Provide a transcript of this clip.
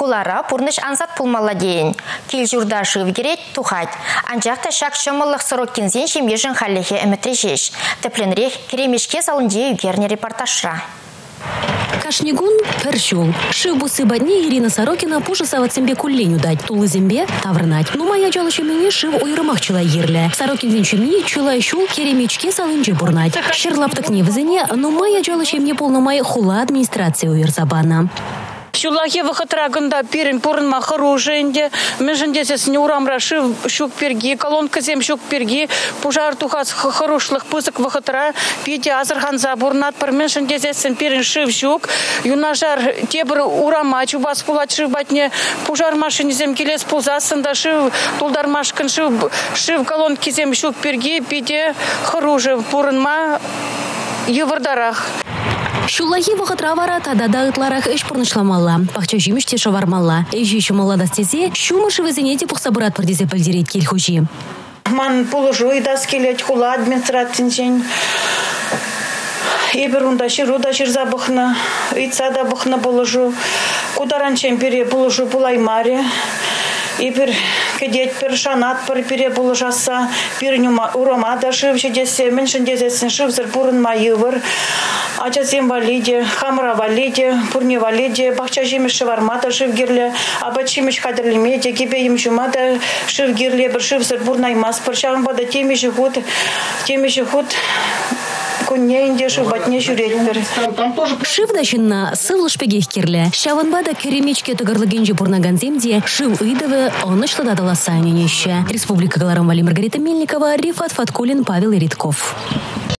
Хулара пурныш ансат пулмала дейін. Кил журда шыв керет тухать. Анжақта шак шымылық сырок кензен шемежін халлехе әмітрежеш. Тепленрех керемешке салынде үгерне репортажра. Кашнигун першул. Шив бусы бадне Ирина Сорокина пужа саватсембе кулленю дать. Тулы зембе таврнать. Ну моя жалы шемени шив уйрымах чыла ерле. Сорокин шемени чыла щул керемечке салынже бурнать. Шерлаптык не вызыне, но моя жалы шемне полномай хула администрация уйрзабана. Шулахе выхотрагында пирин пурнма хоруженде, межендесес не урамра шив щук перги, колонка зем щук перги, пужар тухас хорушлых пысок выхотра, пити азархан забурнат, пар межендесесен пирин шив щук, юнажар тебр урама, чубас пулать шив батне, пужар машине зем келес пулзасында шив, тулдар машкан шив колонки зем щук перги, пити хоруже пурнма евардарах. Шулахи вахатравара тадада ытларах эш пурнышламалла. Пахча жимеште шавармалла. Эжи еще молодостезе, шумыши везенете пухсабырат пардезе пальдерет кельхужи. Ман положу и даскелет хула администратинчень. Ибер удашир забухна, ицада бухна положу. Кударанчем пере положу пулаймаре. Ибер кедет першанат пере положаса. Пирнюма уромада шив чедесе, меньшен дезесен шив зерпурн майывыр. Ачас инвалиде, хамра валиде, пурне валиде, бахча жимеш шевармата шивгирле, абачимеш кадрлимеде, гибе им жумата шивгирле, бршив зербурнай мас, першан бада теми жихут, кунне инде шивбатне жюретпер. Шив дащинна сывл шпегех кирле, шаванбада керемечке тыгарлыгенже бурнаган земде, шив идовы онышлы дадала сайненеще. Республика Галарамвали Маргарита Мельникова, Рифат Фаткулин, Павел Иритков.